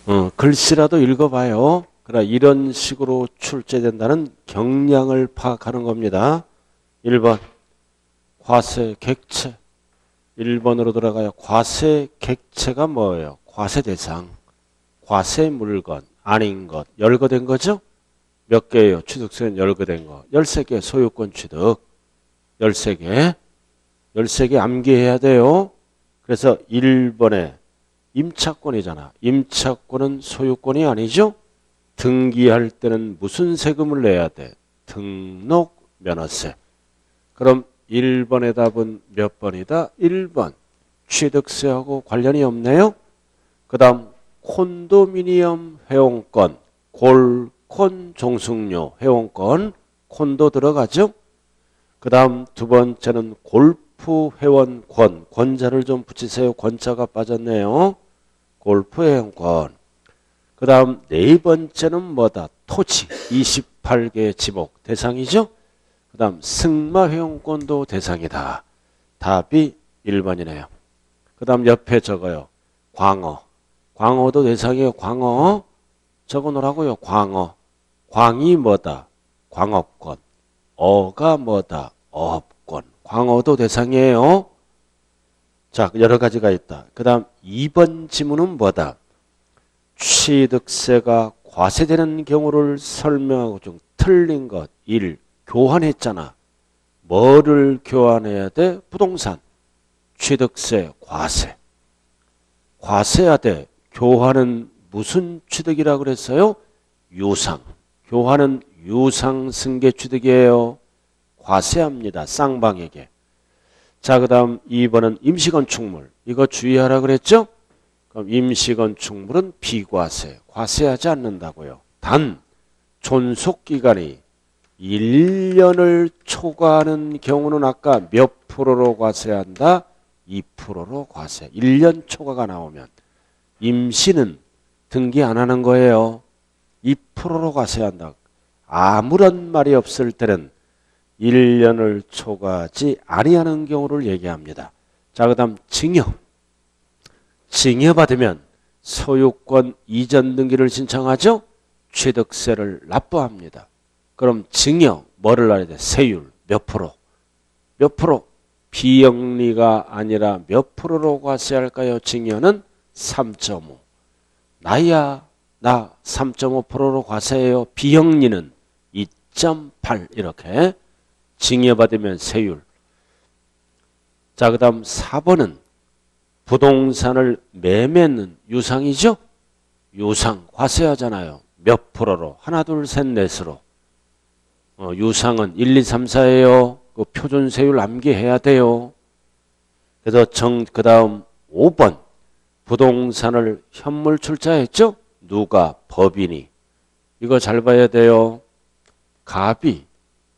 글씨라도 읽어봐요. 그러나 이런 식으로 출제된다는 경향을 파악하는 겁니다. 1번 과세 객체. 1번으로 들어가요. 과세 객체가 뭐예요? 과세 대상, 과세 물건, 아닌 것, 열거된 거죠? 몇 개예요? 취득세는 열거된 거. 13개 소유권 취득. 13개. 13개 암기해야 돼요. 그래서 1번에 임차권이잖아. 임차권은 소유권이 아니죠? 등기할 때는 무슨 세금을 내야 돼? 등록 면허세. 그럼 1번의 답은 몇 번이다? 1번. 취득세하고 관련이 없네요. 그 다음 콘도미니엄 회원권, 골콘 종숙료 회원권, 콘도 들어가죠? 그 다음 두 번째는 골프 회원권, 권자를 좀 붙이세요. 권자가 빠졌네요. 골프 회원권. 그 다음 네 번째는 뭐다? 토지, 28개 지목 대상이죠? 그 다음 승마 회원권도 대상이다. 답이 1번이네요. 그 다음 옆에 적어요. 광어. 광어도 대상이에요. 광어. 적어놓으라고요. 광어. 광이 뭐다? 광어권. 어가 뭐다? 어업권. 광어도 대상이에요. 자, 여러 가지가 있다. 그 다음 2번 지문은 뭐다? 취득세가 과세되는 경우를 설명하고 좀 틀린 것. 1. 교환했잖아. 뭐를 교환해야 돼? 부동산. 취득세, 과세. 과세해야 돼. 교환은 무슨 취득이라고 그랬어요? 유상. 교환은 유상 승계 취득이에요. 과세합니다. 쌍방에게. 자, 그 다음 2번은 임시건축물. 이거 주의하라 그랬죠? 그럼 임시건축물은 비과세. 과세하지 않는다고요. 단 존속기간이 1년을 초과하는 경우는 아까 몇 프로로 과세한다? 2%로 과세. 1년 초과가 나오면. 임시는 등기 안 하는 거예요. 2%로 과세한다. 아무런 말이 없을 때는 1년을 초과하지 아니하는 경우를 얘기합니다. 자, 그 다음 증여. 증여받으면 소유권 이전 등기를 신청하죠? 취득세를 납부합니다. 그럼 증여 뭐를 알아야 돼? 세율 몇 프로? 몇 프로? 비영리가 아니라 몇 프로로 과세할까요? 증여는 3.5. 나야 나 3.5%로 과세해요. 비영리는 2.8 이렇게 증여받으면 세율. 자, 그 다음 4번은 부동산을 매매는 유상이죠? 유상 과세하잖아요. 몇 프로로? 하나 둘 셋 넷으로. 유상은 1, 2, 3, 4예요. 그 표준세율 암기해야 돼요. 그래서 그 다음 5번 부동산을 현물 출자했죠? 누가? 법인이. 이거 잘 봐야 돼요. 갑이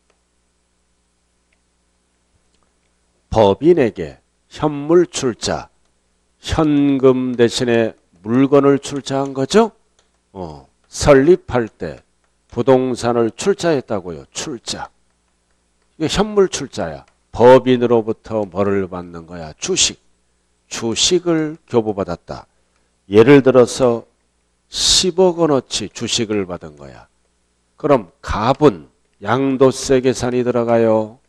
법인에게 현물 출자, 현금 대신에 물건을 출자한 거죠? 설립할 때 부동산을 출자했다고요. 출자. 이게 현물 출자야. 법인으로부터 뭐를 받는 거야? 주식. 주식을 교부받았다. 예를 들어서 10억 원어치 주식을 받은 거야. 그럼 갑은 양도세 계산이 들어가요.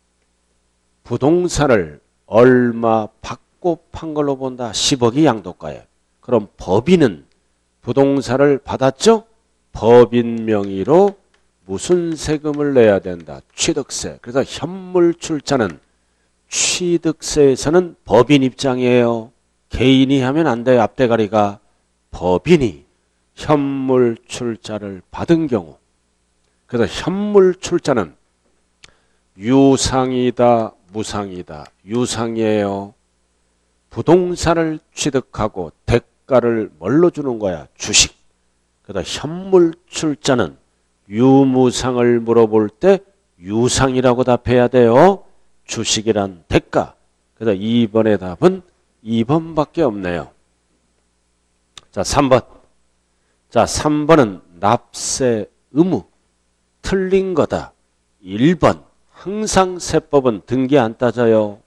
부동산을 얼마 받고 판 걸로 본다. 10억이 양도가예요. 그럼 법인은 부동산을 받았죠? 법인 명의로 무슨 세금을 내야 된다? 취득세. 그래서 현물 출자는 취득세에서는 법인 입장이에요. 개인이 하면 안 돼요. 앞대가리가. 법인이 현물 출자를 받은 경우. 그래서 현물 출자는 유상이다, 무상이다. 유상이에요. 부동산을 취득하고 대가를 뭘로 주는 거야? 주식. 그래서 현물 출자는 유무상을 물어볼 때 유상이라고 답해야 돼요. 주식이란 대가. 그래서 2번의 답은 2번밖에 없네요. 자, 3번. 자, 3번은 납세 의무. 틀린 거다. 1번. 항상 세법은 등기 안 따져요.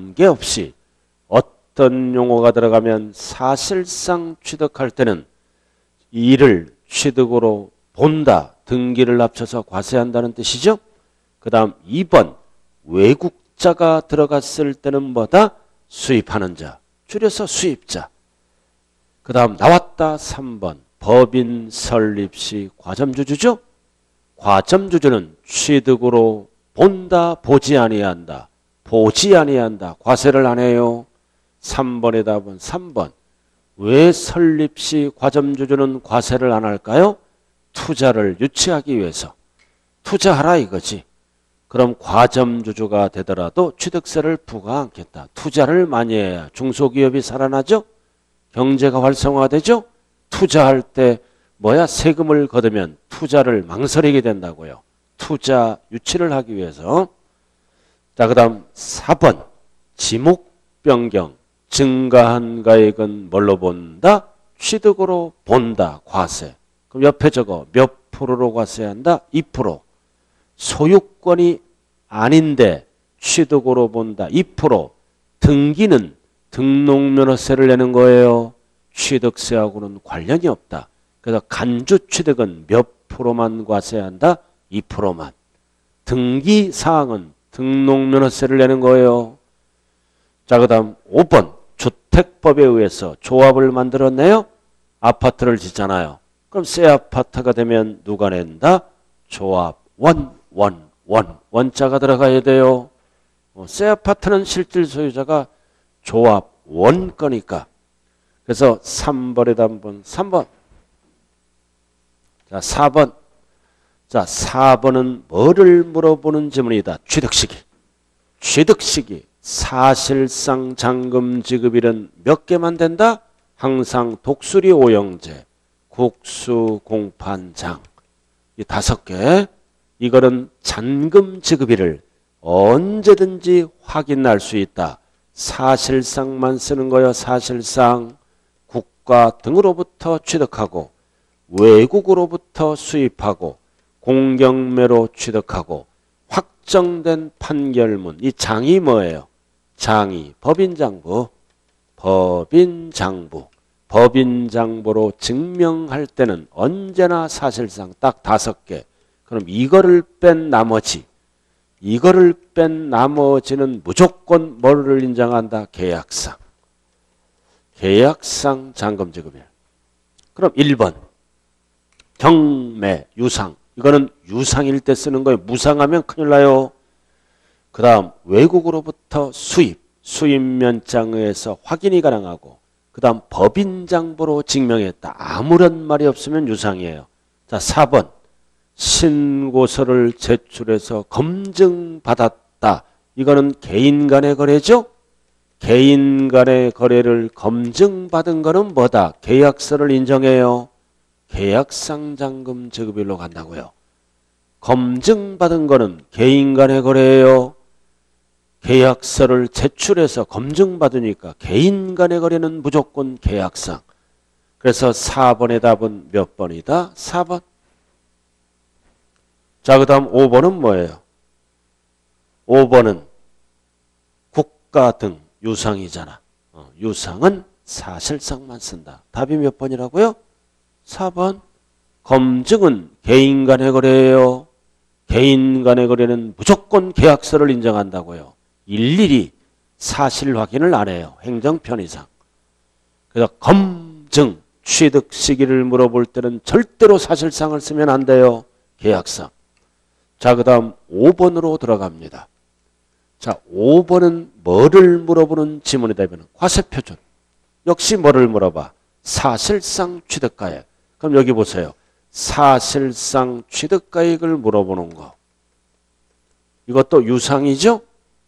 관계없이 어떤 용어가 들어가면 사실상 취득할 때는 이 일을 취득으로 본다. 등기를 합쳐서 과세한다는 뜻이죠. 그 다음 2번 외국자가 들어갔을 때는 뭐다? 수입하는 자. 줄여서 수입자. 그 다음 나왔다 3번 법인 설립 시 과점주주죠. 과점주주는 취득으로 본다. 보지 아니한다. 보지 아니한다. 과세를 안 해요. 3번의 답은 3번. 왜 설립 시 과점주주는 과세를 안 할까요? 투자를 유치하기 위해서. 투자하라 이거지. 그럼 과점주주가 되더라도 취득세를 부과 않겠다. 투자를 많이 해야 중소기업이 살아나죠. 경제가 활성화되죠. 투자할 때 세금을 거두면 투자를 망설이게 된다고요. 투자 유치를 하기 위해서. 자, 그 다음 4번 지목 변경. 증가한 가액은 뭘로 본다? 취득으로 본다. 과세. 그럼 옆에 적어 몇 프로로 과세한다? 2%. 소유권이 아닌데 취득으로 본다. 2%. 등기는 등록면허세를 내는 거예요. 취득세하고는 관련이 없다. 그래서 간주 취득은 몇 프로만 과세한다? 2%만. 등기 사항은 등록면허세를 내는 거예요. 자, 그 다음 5번 주택법에 의해서 조합을 만들었네요. 아파트를 짓잖아요. 그럼 새 아파트가 되면 누가 낸다? 조합 원자가 들어가야 돼요. 새 아파트는 실질 소유자가 조합 원 거니까. 그래서 3번에 답은 3번. 자, 4번. 자, 4번은 뭐를 물어보는 질문이다. 취득시기. 취득시기. 사실상 잔금 지급일은 몇 개만 된다? 항상 독수리 오형제, 국수 공판장. 이 5개. 이거는 잔금 지급일을 언제든지 확인할 수 있다. 사실상만 쓰는 거요. 사실상 국가 등으로부터 취득하고 외국으로부터 수입하고 공경매로 취득하고 확정된 판결문. 이 장이 뭐예요? 장이 법인장부. 법인장부로 증명할 때는 언제나 사실상 딱 5개. 그럼 이거를 뺀 나머지는 무조건 뭐를 인정한다? 계약상. 계약상 잔금 지급일. 그럼 1번 경매, 유상. 이거는 유상일 때 쓰는 거예요. 무상하면 큰일 나요. 그 다음 외국으로부터 수입면장에서 확인이 가능하고 그 다음 법인장부로 증명했다. 아무런 말이 없으면 유상이에요. 자, 4번 신고서를 제출해서 검증받았다. 이거는 개인 간의 거래죠. 개인 간의 거래를 검증받은 거는 뭐다? 계약서를 인정해요. 계약상 잔금 지급일로 간다고요. 검증받은 거는 개인 간의 거래예요. 계약서를 제출해서 검증받으니까 개인 간의 거래는 무조건 계약상. 그래서 4번의 답은 몇 번이다? 4번. 자, 그 다음 5번은 뭐예요? 5번은 국가 등 유상이잖아. 유상은 사실상만 쓴다. 답이 몇 번이라고요? 4번. 검증은 개인 간의 거래예요. 개인 간의 거래는 무조건 계약서를 인정한다고요. 일일이 사실 확인을 안 해요. 행정편의상. 그래서 검증, 취득 시기를 물어볼 때는 절대로 사실상을 쓰면 안 돼요. 계약상. 자, 그 다음 5번으로 들어갑니다. 자, 5번은 뭐를 물어보는 지문이다. 과세표준. 역시 뭐를 물어봐? 사실상 취득가액. 그럼 여기 보세요. 사실상 취득가액을 물어보는 거. 이것도 유상이죠?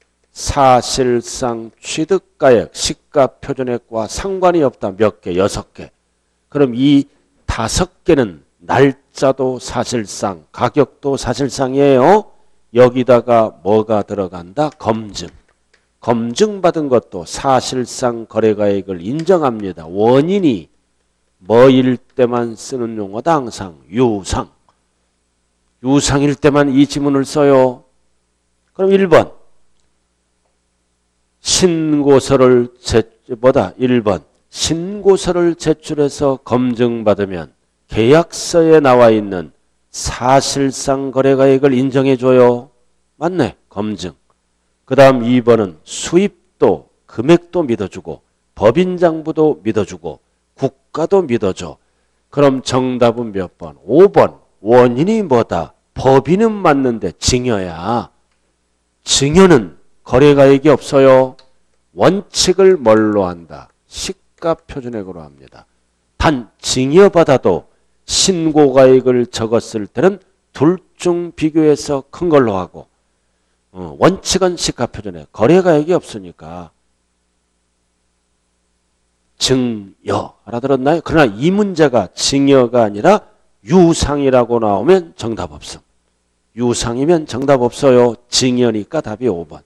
사실상 취득가액, 시가표준액과 상관이 없다. 몇 개? 6개. 그럼 이 5개는 날짜도 사실상, 가격도 사실상이에요. 여기다가 뭐가 들어간다? 검증. 검증받은 것도 사실상 거래가액을 인정합니다. 원인이 뭐일 때만 쓰는 용어다. 항상 유상. 유상일 때만 이 지문을 써요. 그럼 1번. 신고서를 1번. 신고서를 제출해서 검증받으면 계약서에 나와 있는 사실상 거래가액을 인정해줘요. 맞네. 검증. 그 다음 2번은 수입도 금액도 믿어주고 법인장부도 믿어주고 국가도 믿어줘. 그럼 정답은 몇 번? 5번. 원인이 뭐다? 법인은 맞는데 증여야. 증여는 거래가액이 없어요. 원칙을 뭘로 한다? 시가표준액으로 합니다. 단 증여받아도 신고가액을 적었을 때는 둘 중 비교해서 큰 걸로 하고 원칙은 시가표준액. 거래가액이 없으니까 증여. 알아들었나요? 그러나 이 문제가 증여가 아니라 유상이라고 나오면 정답 없음. 유상이면 정답 없어요. 증여니까 답이 5번.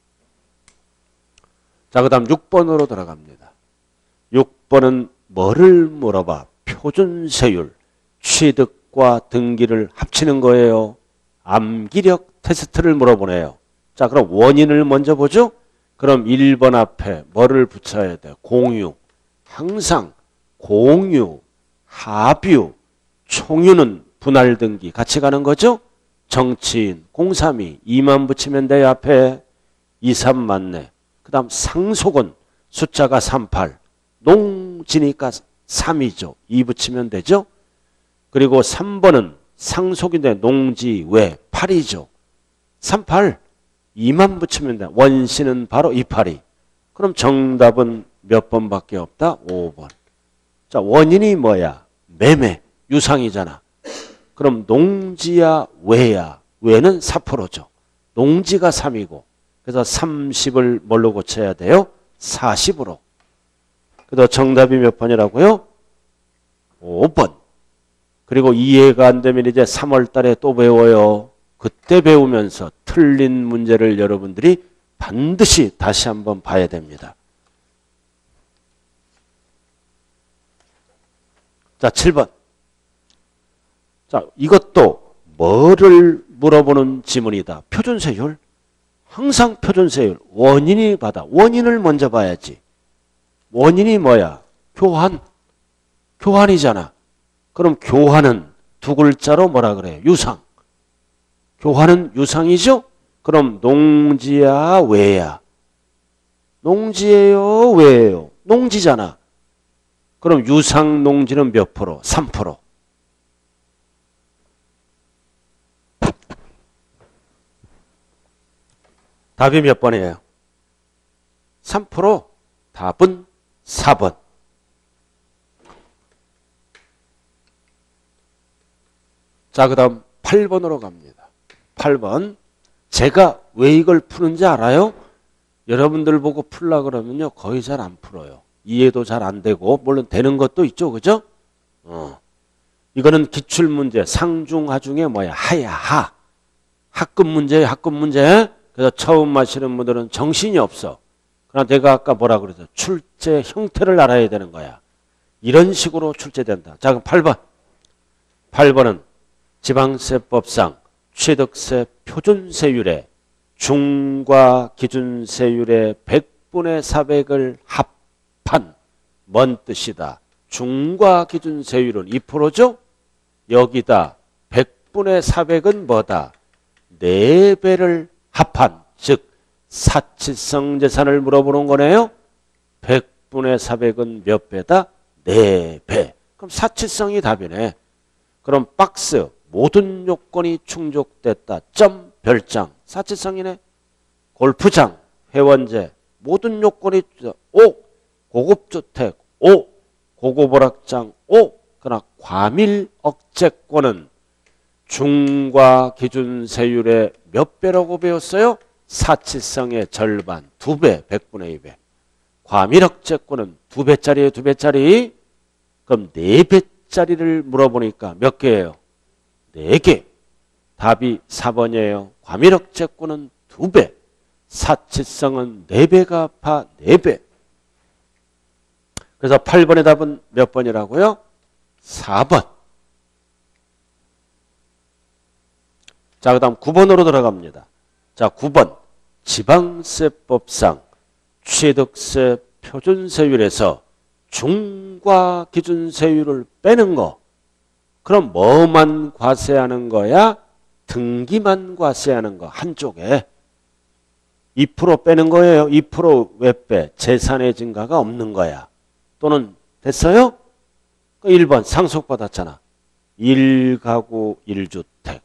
자, 그 다음 6번으로 들어갑니다. 6번은 뭐를 물어봐? 표준세율, 취득과 등기를 합치는 거예요. 암기력 테스트를 물어보네요. 자, 그럼 원인을 먼저 보죠. 그럼 1번 앞에 뭐를 붙여야 돼? 공유. 항상 공유, 합유, 총유는 분할 등기 같이 가는 거죠. 정치인, 032, 2만 붙이면 돼요. 앞에 23 맞네. 그 다음 상속은 숫자가 38, 농지니까 3이죠. 2 붙이면 되죠. 그리고 3번은 상속인데 농지 외 8이죠. 38, 2만 붙이면 돼. 원시는 바로 28이. 그럼 정답은 몇 번밖에 없다? 5번. 자, 원인이 뭐야? 매매, 유상이잖아. 그럼 농지야, 외야? 외는 4%죠. 농지가 3이고. 그래서 30을 뭘로 고쳐야 돼요? 40으로. 그래서 정답이 몇 번이라고요? 5번. 그리고 이해가 안 되면 이제 3월 달에 또 배워요. 그때 배우면서 틀린 문제를 여러분들이 반드시 다시 한번 봐야 됩니다. 자, 7번. 자, 이것도 뭐를 물어보는 지문이다. 표준세율. 항상 표준세율. 원인이 받아. 원인을 먼저 봐야지. 원인이 뭐야? 교환. 교환이잖아. 그럼 교환은 두 글자로 뭐라 그래요? 유상. 교환은 유상이죠? 그럼 농지야, 외야? 농지예요, 외예요? 농지잖아. 그럼 유상 농지는 몇 프로? 3%. 답이 몇 번이에요? 3%. 답은 4번. 자, 그 다음 8번으로 갑니다. 8번. 제가 왜 이걸 푸는지 알아요? 여러분들 보고 풀라 그러면요. 거의 잘 안 풀어요. 이해도 잘 안 되고, 물론 되는 것도 있죠. 그죠? 이거는 기출문제, 상중하중에 뭐야? 하야, 하. 학급 문제예요, 학급 문제. 그래서 처음 하시는 분들은 정신이 없어. 그러나 내가 아까 뭐라 그랬어? 출제 형태를 알아야 되는 거야. 이런 식으로 출제된다. 자, 그럼 8번. 8번은 지방세법상 취득세 표준세율에 중과 기준세율의 100분의 400을 합한 뭔 뜻이다? 중과 기준세율은 2%죠? 여기다 100분의 400은 뭐다? 4배를 합한, 즉 사치성 재산을 물어보는 거네요. 100분의 400은 몇 배다? 4배. 그럼 사치성이 답이네. 그럼 박스 모든 요건이 충족됐다. 점 별장. 사치성이네. 골프장, 회원제 모든 요건이 O. 고급주택 O. 고급오락장 O. 그러나 과밀 억제권은 중과 기준세율의 몇 배라고 배웠어요? 사치성의 절반, 2배, 100분의 2배. 과밀억제권은 2배짜리예요, 2배짜리. 그럼 4배짜리를 물어보니까 몇 개예요? 4개. 답이 4번이에요. 과밀억제권은 2배, 사치성은 4배가 아파 4배. 그래서 8번의 답은 몇 번이라고요? 4번. 자, 그 다음 9번으로 들어갑니다. 자, 9번. 지방세법상 취득세 표준세율에서 중과 기준세율을 빼는 거. 그럼 뭐만 과세하는 거야? 등기만 과세하는 거 한쪽에. 2% 빼는 거예요. 2% 왜 빼? 재산의 증가가 없는 거야. 또는 됐어요? 1번 상속받았잖아. 1가구 1주택.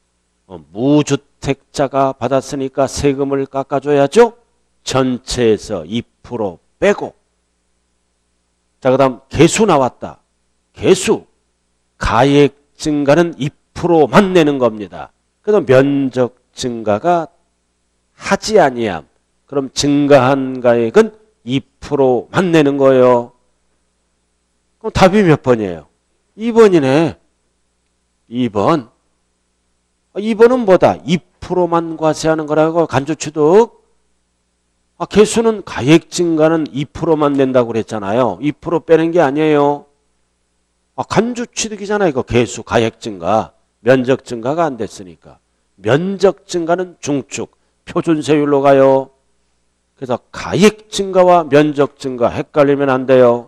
무주택자가 받았으니까 세금을 깎아줘야죠. 전체에서 2% 빼고. 자, 그 다음 개수 나왔다. 개수. 가액 증가는 2%만 내는 겁니다. 그래서 면적 증가가 하지 아니함. 그럼 증가한 가액은 2%만 내는 거예요. 그럼 답이 몇 번이에요? 2번이네. 2번. 2번은 뭐다? 2%만 과세하는 거라고 간주취득. 개수는 가액 증가는 2%만 낸다고 그랬잖아요. 2% 빼는 게 아니에요. 간주취득이잖아요. 이거 개수, 가액 증가. 면적 증가가 안 됐으니까. 면적 증가는 중축, 표준세율로 가요. 그래서 가액 증가와 면적 증가 헷갈리면 안 돼요.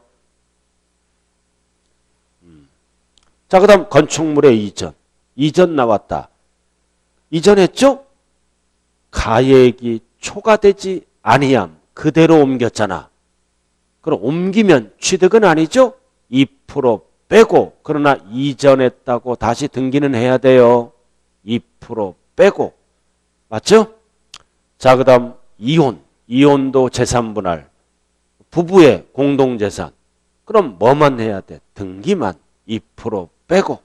자, 그 다음 건축물의 이전. 이전 나왔다. 이전했죠? 가액이 초과되지 아니함. 그대로 옮겼잖아. 그럼 옮기면 취득은 아니죠? 2% 빼고. 그러나 이전했다고 다시 등기는 해야 돼요. 2% 빼고. 맞죠? 자, 그 다음 이혼. 이혼도 재산분할. 부부의 공동재산. 그럼 뭐만 해야 돼? 등기만 2% 빼고.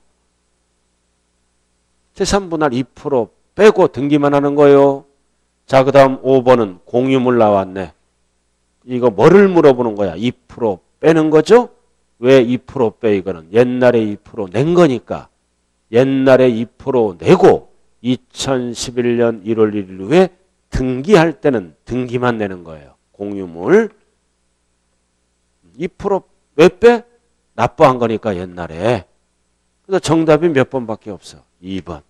재산분할 2% 빼고 등기만 하는 거예요. 자, 그 다음 5번은 공유물 나왔네. 이거 뭐를 물어보는 거야? 2% 빼는 거죠? 왜 2% 빼? 이거는 옛날에 2%낸 거니까. 옛날에 2% 내고 2011년 1월 1일 후에 등기할 때는 등기만 내는 거예요. 공유물. 2% 왜 빼? 납부한 거니까 옛날에. 그래서 정답이 몇 번밖에 없어. 2번.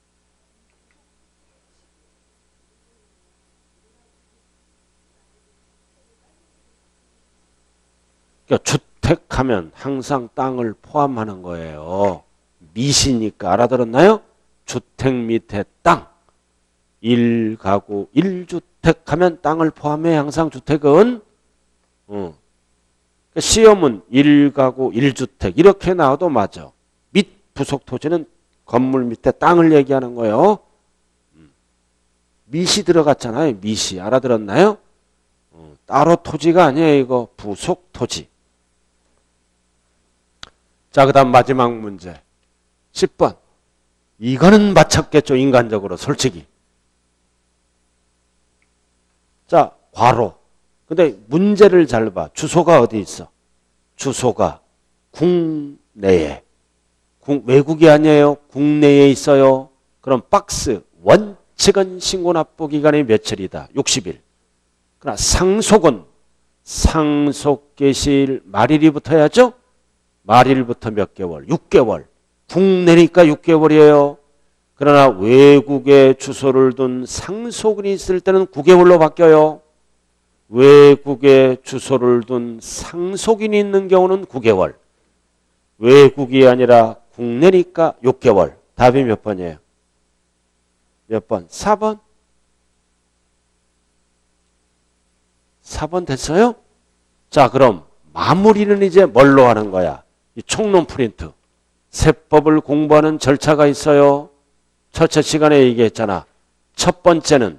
그러니까 주택하면 항상 땅을 포함하는 거예요. 미시니까 알아들었나요? 주택 밑에 땅. 1가구 1주택 하면 땅을 포함해 항상 주택은. 시험은 1가구 1주택 이렇게 나와도 맞아. 밑 부속 토지는 건물 밑에 땅을 얘기하는 거예요. 밑이 들어갔잖아요. 밑이 알아들었나요? 따로 토지가 아니에요. 이거 부속 토지. 자, 그 다음 마지막 문제 10번. 이거는 맞췄겠죠. 인간적으로 솔직히. 자, 괄호. 근데 문제를 잘 봐. 주소가 어디 있어? 주소가 국내에. 외국이 아니에요. 국내에 있어요. 그럼 박스 원칙은 신고납부 기간이 며칠이다. 60일. 그러나 상속은 상속 개시일 말일이 붙어야죠. 말일부터 몇 개월? 6개월. 국내니까 6개월이에요. 그러나 외국에 주소를 둔 상속인이 있을 때는 9개월로 바뀌어요. 외국에 주소를 둔 상속인이 있는 경우는 9개월. 외국이 아니라 국내니까 6개월. 답이 몇 번이에요? 몇 번? 4번? 4번 됐어요? 자, 그럼 마무리는 이제 뭘로 하는 거야? 이 총론 프린트. 세법을 공부하는 절차가 있어요. 첫째 시간에 얘기했잖아. 첫 번째는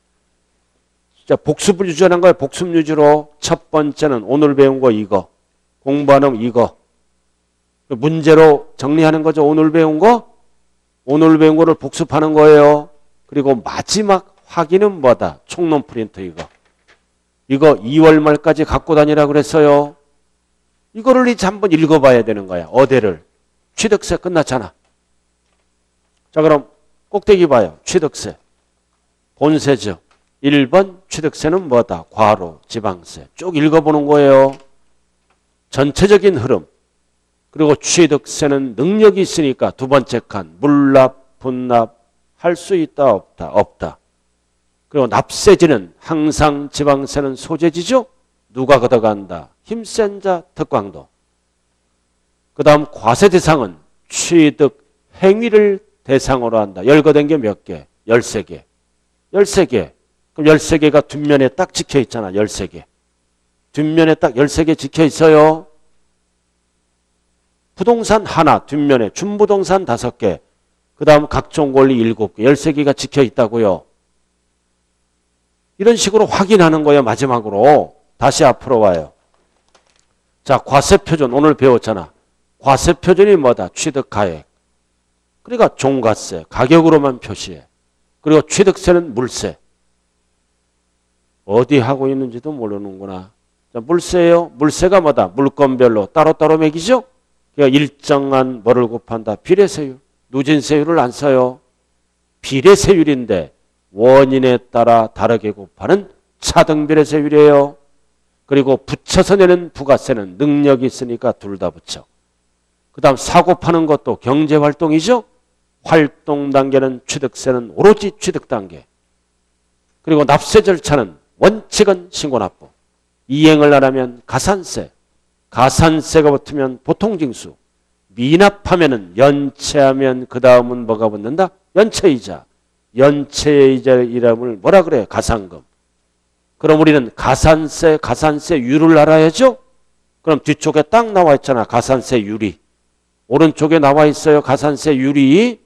복습을 유지하는 거예요. 복습 유지로. 첫 번째는 오늘 배운 거 이거. 공부하는 이거. 문제로 정리하는 거죠. 오늘 배운 거. 오늘 배운 거를 복습하는 거예요. 그리고 마지막 확인은 뭐다? 총론 프린트 이거. 이거 2월 말까지 갖고 다니라 그랬어요. 이거를 이제 한번 읽어봐야 되는 거야. 어디를? 취득세 끝났잖아. 자, 그럼 꼭대기 봐요. 취득세. 본세죠. 1번 취득세는 뭐다? 과로, 지방세. 쭉 읽어보는 거예요. 전체적인 흐름. 그리고 취득세는 능력이 있으니까 두 번째 칸. 물납, 분납 할 수 있다, 없다? 없다. 그리고 납세지는 항상 지방세는 소재지죠? 누가 걷어간다? 힘센 자, 특광도. 그 다음 과세 대상은 취득 행위를 대상으로 한다. 열거된 게 몇 개? 13개. 13개. 그럼 13개가 뒷면에 딱 찍혀 있잖아. 13개. 뒷면에 딱 13개 찍혀 있어요. 부동산 하나, 뒷면에 준부동산 5개. 그 다음 각종 권리 7개, 13개가 찍혀 있다고요. 이런 식으로 확인하는 거예요. 마지막으로. 다시 앞으로 와요. 자, 과세표준 오늘 배웠잖아. 과세표준이 뭐다? 취득가액. 그러니까 종가세, 가격으로만 표시해. 그리고 취득세는 물세. 어디 하고 있는지도 모르는구나. 자, 물세예요. 물세가 뭐다? 물건별로 따로따로 매기죠? 그러니까 일정한 뭐를 곱한다? 비례세율. 누진세율을 안 써요. 비례세율인데 원인에 따라 다르게 곱하는 차등비례세율이에요. 그리고 붙여서 내는 부가세는 능력이 있으니까 둘 다 붙여. 그 다음 사고파는 것도 경제활동이죠. 활동 단계는 취득세는 오로지 취득 단계. 그리고 납세 절차는 원칙은 신고납부. 이행을 안 하면 가산세. 가산세가 붙으면 보통징수. 미납하면은 연체하면 그 다음은 뭐가 붙는다? 연체이자. 연체이자의 이름을 뭐라 그래? 가산금. 그럼 우리는 가산세율을 알아야죠? 그럼 뒤쪽에 딱 나와 있잖아. 가산세율이. 오른쪽에 나와 있어요. 가산세율이.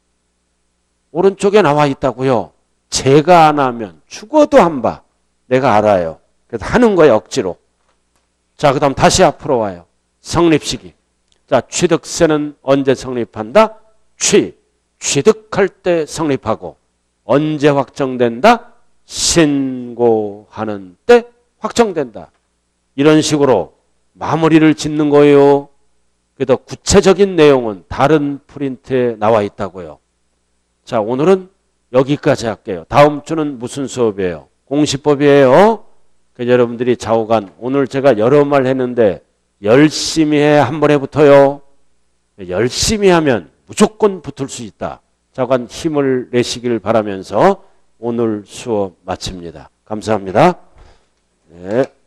오른쪽에 나와 있다고요. 제가 안 하면 죽어도 안 봐. 내가 알아요. 그래서 하는 거예요. 억지로. 자, 그 다음 다시 앞으로 와요. 성립시기. 자, 취득세는 언제 성립한다? 취득할 때 성립하고 언제 확정된다? 신고하는 때 확정된다. 이런 식으로 마무리를 짓는 거예요. 그래도 구체적인 내용은 다른 프린트에 나와 있다고요. 자, 오늘은 여기까지 할게요. 다음 주는 무슨 수업이에요? 공시법이에요. 그래서 여러분들이 좌우간 오늘 제가 여러 말 했는데 열심히 해 한 번에 붙어요. 열심히 하면 무조건 붙을 수 있다. 좌우간 힘을 내시길 바라면서 오늘 수업 마칩니다. 감사합니다. 네.